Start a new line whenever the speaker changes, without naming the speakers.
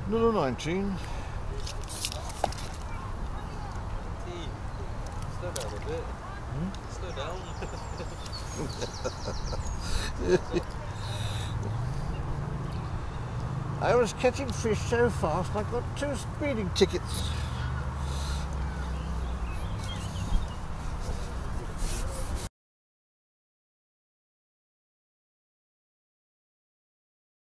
Another 19.
Slow down a bit. Slow down.
I was catching fish so fast I got 2 speeding tickets.